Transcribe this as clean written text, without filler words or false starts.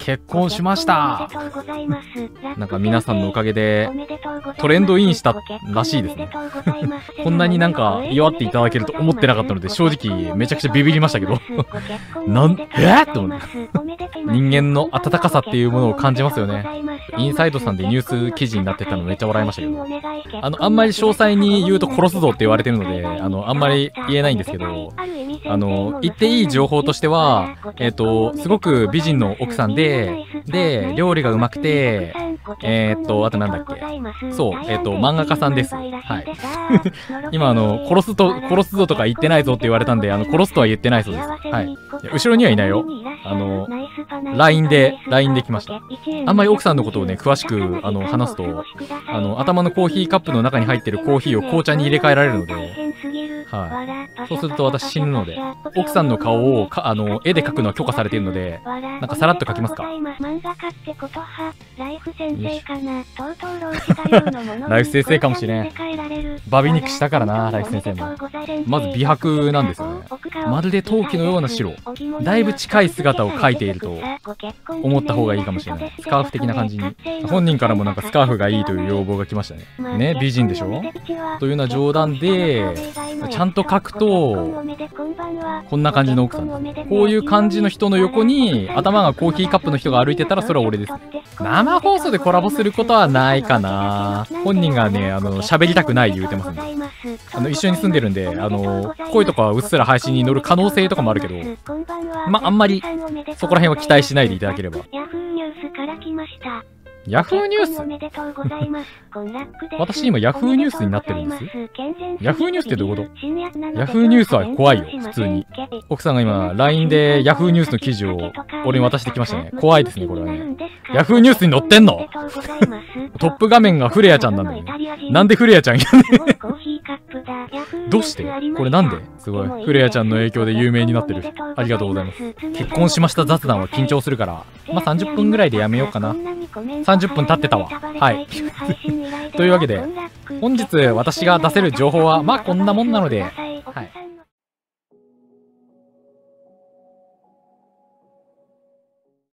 結婚しました。なんか皆さんのおかげでトレンドインしたらしいですね。こんなになんか祝っていただけると思ってなかったので、正直めちゃくちゃビビりましたけど。って思って。人間の温かさっていうものを感じますよね。インサイドさんでニュース記事になってたのめっちゃ笑いましたけど。あんまり詳細に言うと殺すぞって言われてるので、あんまり言えないんですけど、言っていい情報としては、すごく美人の奥さんで、料理がうまくて、あとなんだっけ。そう、漫画家さんです。はい。今、殺すぞとか言ってないぞって言われたんで、殺すとは言ってないそうです。はい。後ろにはいないよ。LINE で来ました。あんまり奥さんのことをね、詳しく、話すと、頭のコーヒーカップの中に入ってるコーヒーを紅茶に入れ替えられるので、はい。そうすると私死ぬので、奥さんの顔を絵で描くのは許可されているので、なんかさらっと描きますか。ライフ先生かもしれん。バビ肉したからな、ライフ先生も。まず美白なんですよね。まるで陶器のような白。だいぶ近い姿を描いていると思った方がいいかもしれない。スカーフ的な感じに。本人からもなんかスカーフがいいという要望が来ましたね。ね、美人でしょというような冗談で、ちゃんと描くと、こんな感じの奥さん。こういう感じの人の横に、頭がコーヒーカップの人が歩いてたら、それは俺です。生放送でコラボすることはないかな。本人がね、喋りたくない言うてますね。一緒に住んでるんで、恋とかはうっすら配信に乗る可能性とかもあるけど、あんまり、そこら辺は期待しないでいただければ。ヤフーニュース私今ヤフーニュースになってるんです。ヤフーニュースってどういうこと？ヤフーニュースは怖いよ、普通に。奥さんが今 LINE でヤフーニュースの記事を俺に渡してきましたね。怖いですね、これはね。ヤフーニュースに載ってんの？トップ画面がフレアちゃんなんだよね。なんでフレアちゃんやねどうしてこれなんですごい。フレアちゃんの影響で有名になってる。ありがとうございます。結婚しました雑談は緊張するから、30分ぐらいでやめようかな。30分経ってたわ。はい。というわけで、本日私が出せる情報はこんなもんなので、